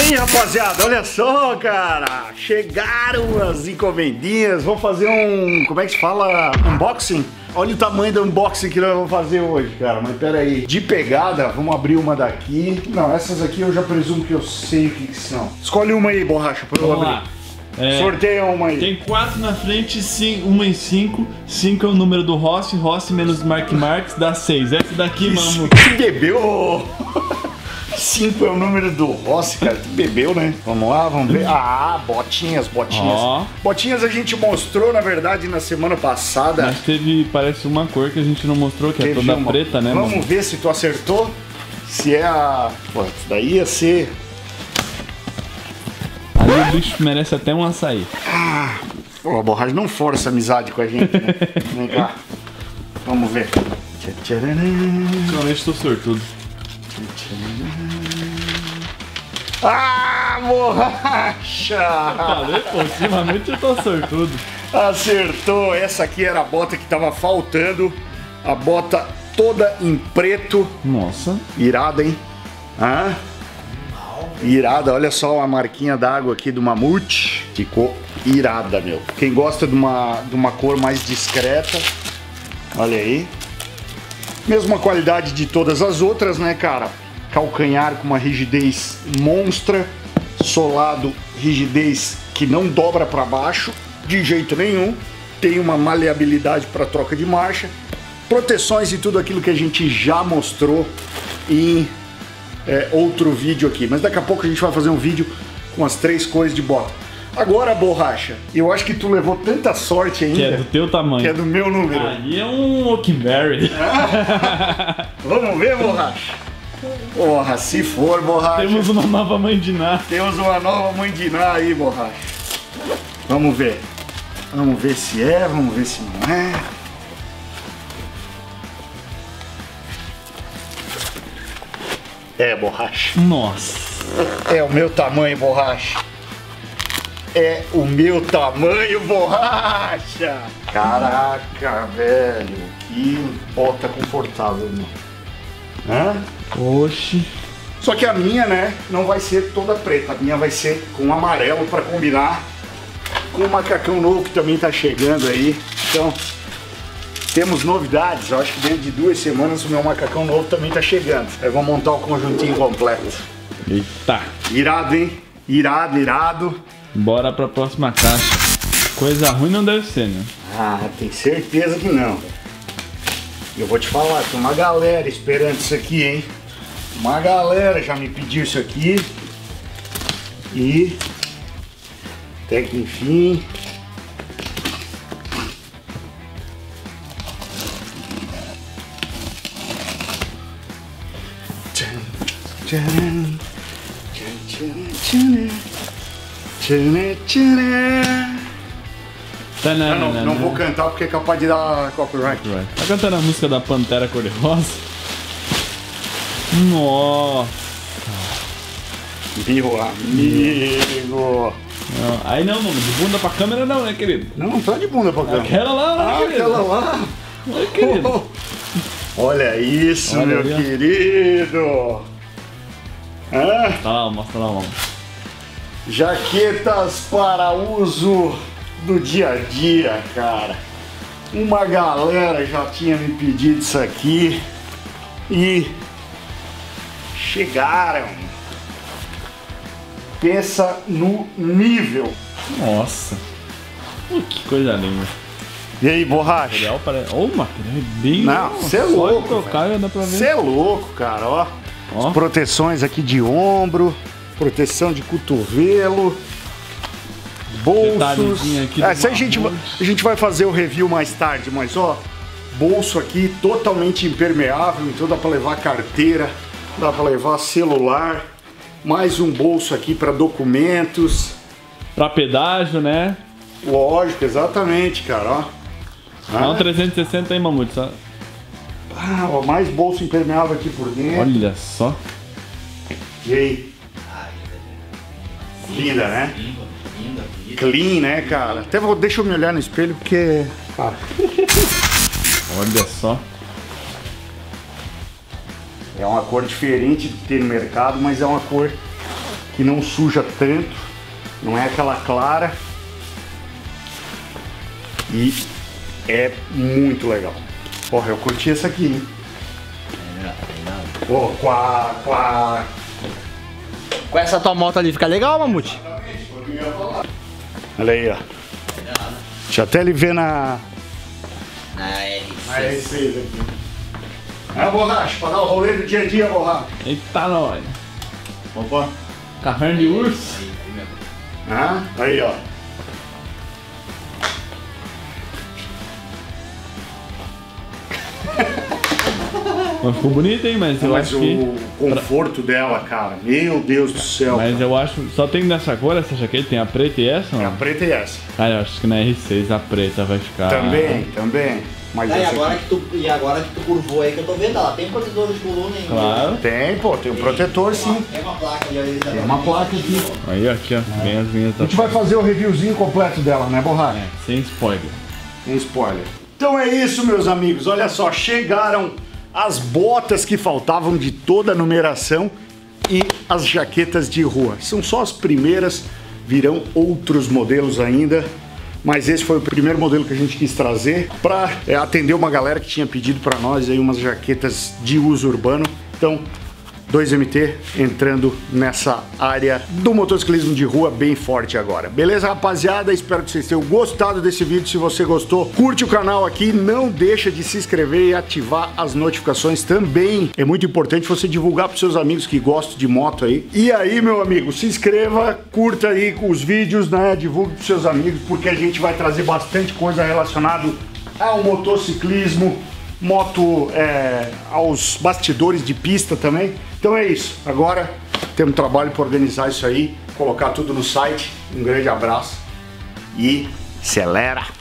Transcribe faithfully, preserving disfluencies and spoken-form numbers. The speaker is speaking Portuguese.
Ih, rapaziada, olha só, cara. Chegaram as encomendinhas. Vou fazer um... Como é que se fala? Unboxing? Olha o tamanho do unboxing que nós vamos fazer hoje, cara. Mas pera aí. De pegada, vamos abrir uma daqui. Não, essas aqui eu já presumo que eu sei o que, que são. Escolhe uma aí, Borracha, pra eu Vamos abrir. lá. É, Sorteia uma aí. Tem quatro na frente, cinco, uma em cinco. Cinco é o número do Rossi. Rossi menos Mark Marques dá seis. Essa daqui, mano. Que bebeu? cinco é o número do Rossi, cara. Tu bebeu, né? Vamos lá, vamos ver. Ah, botinhas, botinhas. Ó. Botinhas a gente mostrou, na verdade, na semana passada. Mas teve, parece uma cor que a gente não mostrou, que é Teve toda uma. preta, né, Vamos mano? ver se tu acertou. Se é a... Pô, isso daí ia ser... Ali o bicho merece até um açaí. Ah, pô, a Borracha não força amizade com a gente, né? Vem cá. Vamos ver. Realmente tô sortudo. Ah, Borracha! Falei, pô, ultimamente eu tô sortudo. Acertou. Essa aqui era a bota que tava faltando. A bota toda em preto. Nossa. Irada, hein? Ah, irada. Olha só a marquinha d'água aqui do Mamute. Ficou irada, meu. Quem gosta de uma, de uma cor mais discreta, olha aí. Mesma qualidade de todas as outras, né, cara? Calcanhar com uma rigidez monstra. Solado, rigidez que não dobra para baixo de jeito nenhum. Tem uma maleabilidade para troca de marcha. Proteções e tudo aquilo que a gente já mostrou em é, outro vídeo aqui. Mas daqui a pouco a gente vai fazer um vídeo com as três cores de bota. Agora, Borracha, eu acho que tu levou tanta sorte ainda. Que é do teu tamanho. Que é do meu número. Aí é um Oakberry. Vamos ver, Borracha? Porra, se for, Borracha. Temos uma nova mãe de Ná. Temos uma nova mãe de Ná aí, Borracha. Vamos ver. Vamos ver se é, vamos ver se não é. É, Borracha. Nossa. É o meu tamanho, Borracha. É o meu tamanho, Borracha. Caraca, velho. Que bota confortável, mano. Hã? Oxi. Só que a minha, né, não vai ser toda preta. A minha vai ser com amarelo para combinar com o macacão novo que também tá chegando aí. Então, temos novidades. Eu acho que dentro de duas semanas o meu macacão novo também tá chegando. Aí vou montar o conjuntinho completo. Eita. Irado, hein? Irado, irado. Bora pra próxima caixa. Coisa ruim não deve ser, né? Ah, tem certeza que não. Eu vou te falar, tem uma galera esperando isso aqui, hein? Uma galera já me pediu isso aqui. E até que enfim. Tá, Ah, não, não vou cantar porque é capaz de dar copyright. Tá cantando a música da Pantera Cor-de-Rosa? Nossa. Meu amigo. Não, aí não, mano. De bunda pra câmera não, né, querido? Não, não tá de bunda pra cá. Aquela lá, né, Ah, querido? aquela lá. Oi, querido. Olha isso, Olha meu aí, ó. querido. Hã? Tá lá, mostra lá, mano. Jaquetas para uso do dia a dia, cara. Uma galera já tinha me pedido isso aqui e chegaram. Pensa no nível. Nossa. Uh, que coisa linda. E aí, Borracha? Material parece... Ô, material é bem... Não, você é Só louco, de tocar já dá pra ver. Você é louco, cara, ó. Ó. As proteções aqui de ombro, proteção de cotovelo, bolsos. Detalhezinho aqui do É, se a, gente, Mamute. a gente vai fazer o review mais tarde, mas ó, bolso aqui totalmente impermeável, então dá pra levar carteira, dá pra levar celular, mais um bolso aqui para documentos. Pra pedágio, né? Lógico, exatamente, cara, ó. Dá um trezentos e sessenta aí, Mamute. Só... Ah, ó, mais bolso impermeável aqui por dentro. Olha só. E aí? Linda, né? Clean, né, cara? Até vou, deixa eu me olhar no espelho porque... Cara, Olha só. é uma cor diferente de ter no mercado, mas é uma cor que não suja tanto, não é aquela clara. E é muito legal. Porra, eu curti essa aqui, hein? Pô, com a, com a... Com essa tua moto ali fica legal, Mamute? Olha aí, ó. Deixa até ele ver na... Na R Na R seis aqui. É, Borracha, pra dar o rolê do dia a dia, Borracha. Eita, nós. Opa. Carrão de urso. Ah, aí, ó. Mas ficou bonito, hein? Mas eu Mas acho o que... conforto dela, cara, meu Deus do céu. Mas cara. eu acho... Só tem nessa cor, essa jaqueta? Tem a preta e essa? É a Não? preta e essa. Cara, eu acho que na R seis a preta vai ficar... Também, também. Mas Ah, e, essa agora aqui... que tu, e agora que tu curvou aí que eu tô vendo, ela tem protetor de coluna ainda. Claro. Tem, pô, tem um protetor sim. Tem uma placa ali, ali. Tem uma placa aqui. Aí, aqui, ó. Bem as linhas A da... gente vai fazer o reviewzinho completo dela, né, Borracha? É, sem spoiler. Sem spoiler. Então é isso, meus amigos. Olha só, chegaram as botas que faltavam de toda a numeração e as jaquetas de rua. São só as primeiras, virão outros modelos ainda, mas esse foi o primeiro modelo que a gente quis trazer para é, atender uma galera que tinha pedido para nós aí umas jaquetas de uso urbano. Então, dois M T entrando nessa área do motociclismo de rua bem forte agora. Beleza, rapaziada? Espero que vocês tenham gostado desse vídeo. Se você gostou, curte o canal aqui, não deixa de se inscrever e ativar as notificações também. É muito importante você divulgar para seus amigos que gostam de moto aí. E aí, meu amigo, se inscreva, curta aí os vídeos, né? Divulgue para seus amigos, porque a gente vai trazer bastante coisa relacionada ao motociclismo, moto, é, aos bastidores de pista também. Então é isso, agora temos trabalho para organizar isso aí, colocar tudo no site. Um grande abraço e acelera!